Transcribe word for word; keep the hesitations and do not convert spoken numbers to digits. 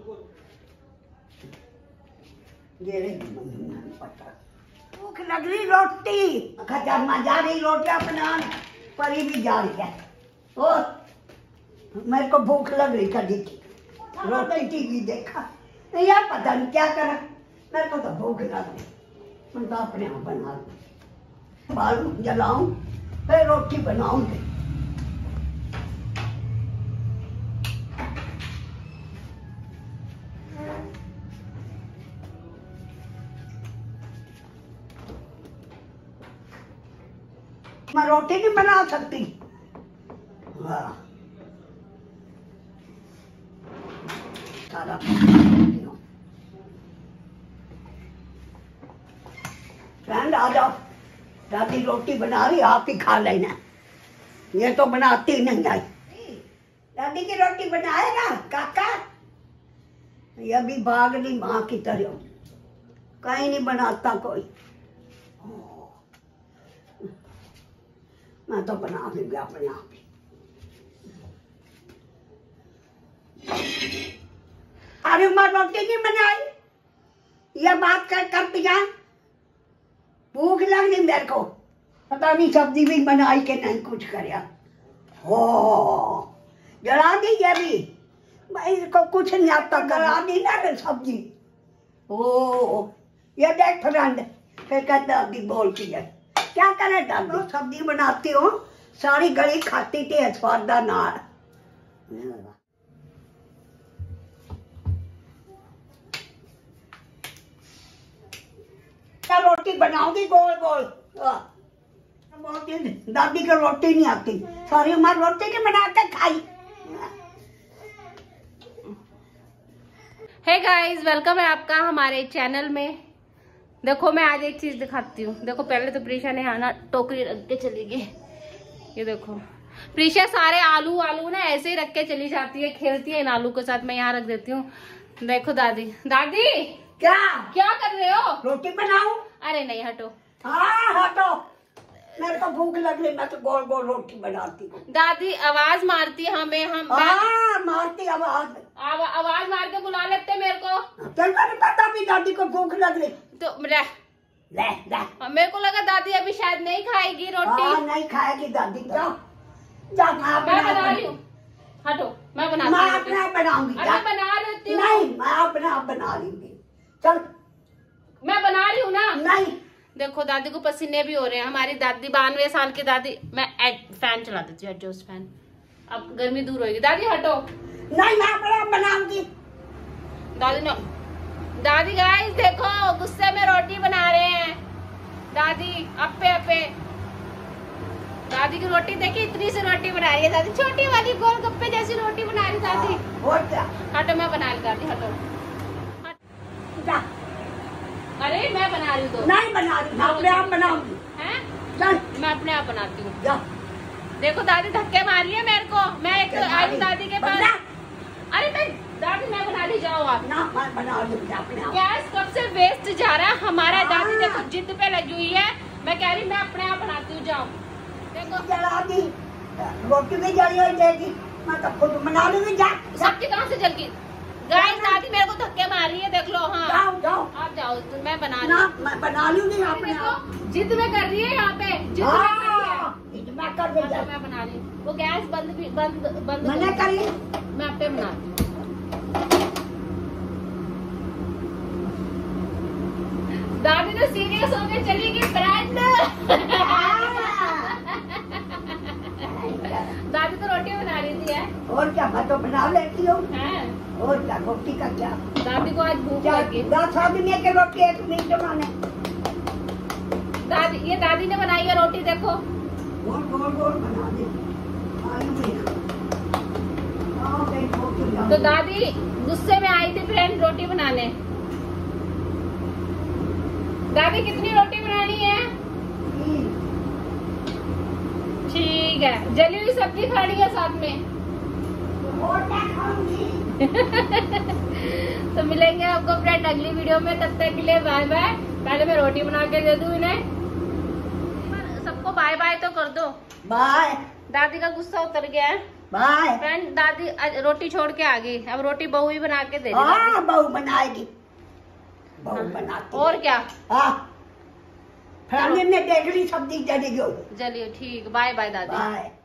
भूख लग रही रोटी खजाना जा रही रोटियां बनाने परी भी जा रही है। और मेरे को भूख लग रही कभी की रोटी टीवी देखा नहीं यार पता नहीं क्या करा मेरे को तो भूख लग रही मैं तो अपने आप बना लूं बालू जलाऊं फिर रोटी बनाऊंगी। मैं रोटी नहीं बना सकती। हाँ सारा फ्रेंड आ जाओ दादी रोटी बना रही आप ही खा लेना ये तो बनाती नहीं आई। दादी की रोटी बनाएगा काका ये भी भाग रही माँ की तरह कहीं नहीं बनाता कोई मैं तो बना दूंगी अपने आप ही। अरे मैं रोटी नहीं बनाई ये बात कर कर पिया भूख लग रही मेरे को पता नहीं सब्जी भी बनाई के नहीं कुछ करया हो जला दी ये भी भाई को कुछ नहीं आता जला दी ना सब्जी ओ ये देख फ्रेंड फिर कहते अभी बोलती है क्या करे दादी सब्जी बनाती हो सारी गली खाती थी स्वादा नार क्या रोटी बनाऊंगी गोल गोल बोलती दादी को रोटी नहीं आती सारी उम्र रोटी नहीं बना के खाई। हे गाइस वेलकम है आपका हमारे चैनल में। देखो मैं आज एक चीज दिखाती हूँ। देखो पहले तो प्रीशा ने आना टोकरी रख के चली गई। ये देखो प्रीशा सारे आलू आलू ना ऐसे ही रख के चली जाती है खेलती है इन आलू के साथ। मैं यहाँ रख देती हूँ। देखो दादी दादी क्या क्या कर रहे हो? रोटी बनाऊं? अरे नहीं हटो। हाँ हटो मेरे को भूख लग रही मैं तो गोल गोल रोटी बनाती हूँ। दादी आवाज मारती हमें हम हाँ मारती आवाज आवा, आवाज मार के बुला लेते मेरे को। तेरे को नहीं पता भी दादी को भूख लग रही तो ले ले ले मेरे को लगा दादी अभी शायद नहीं खाएगी रोटी। हाँ नहीं खाएगी दादी जाओ जाओ मैं बना रही हूँ। हटो मैं बना मैं अपना बनाऊंगी अरे बना लेती हूँ। नहीं मैं अपना बना लूंगी चल मैं बना रही हूँ ना। नहीं देखो दादी को पसीने भी हो रहे हैं। हमारी दादी बानवे साल की दादी। मैं फैन चला देती हूँ एडजस्ट फैन अब गर्मी दूर होगी। दादी हटो नहीं मैं अपना बनाऊंगी। दादी ने दादी गाइस देखो गुस्से में रोटी बना रहे हैं दादी अप्पे अप्पे। दादी की रोटी देखी इतनी सी रोटी बना रही है दादी छोटी वाली गोल गप्पे जैसी रोटी बना रही दादी। और क्या हटो मैं बना रही दादी हटो। जा अरे मैं बना रही हूँ। नहीं बना रही मैं अपने आप बनाऊंगी। हैं चल मैं अपने आप बनाती हूँ। जा देखो दादी धक्के मार रही है मेरे को। मैं एक तो आई दादी के पास। अरे मैं दादी मैं बना ली जाओ आप ना मैं बना लूंगी अपने आप। गैस कब से वेस्ट जा रहा है हमारा। दादी देखो जिद पे लगी हुई है। मैं कह रही मैं अपने आप बनाती हूँ जाओ। देखो जला दी रोटी भी जली हो जाएगी मैं तो खुद बना लूंगी। जा सब्जी कहाँ से जल गई? गाइस दादी मेरे को धक्के मार रही है देख लो। हाँ जाओ जाओ आप जाओ तो मैं बना रही ना हूँ। मैं बना लूंगी अपने आप। जिद में कर रही है यहाँ पे जिद में कर रही है। मैं कर दे हाँ, तो मैं बना रही हूँ। वो गैस बंद भी बंद बंद मैंने कर ली मैं आप पे बनाती हूँ। दादी तो सीरियस होके चली गई फ्रेंड। दादी तो रोटी बना रही थी है? और क्या मैं तो बना लेती हूँ। हैं? और क्या रोटी का क्या दादी को आज भूख क्या लगी। दस आदमी के रोटी एक मिनट बनाने। दादी ये दादी ने बनाई है रोटी देखो। गोल गोल गोल बना दे आलू भी आओ गई रोटी तो तो दादी गुस्से में आई थी फ्रेंड रोटी बनाने। दादी कितनी रोटी बनानी है? ठीक है जली हुई सब्जी खानी है साथ में। और क्या खाऊंगी तो मिलेंगे आपको फ्रेंड अगली वीडियो में। तब तक के लिए बाय बाय। पहले मैं रोटी बना के दे दूं इन्हें। सबको बाय बाय तो कर दो। बाय। दादी का गुस्सा उतर गया है। बाय। फ्रेंड दादी आज रोटी छोड़ के आ गई, अब रोटी बहू ही बना के दे हाँ बहू बनाएगी, बहू हाँ। बनाती। और क्या? हाँ फ्रांस में देख ली सब्जी जली गई। चलिए ठीक, बाय बाय दादी। बाय।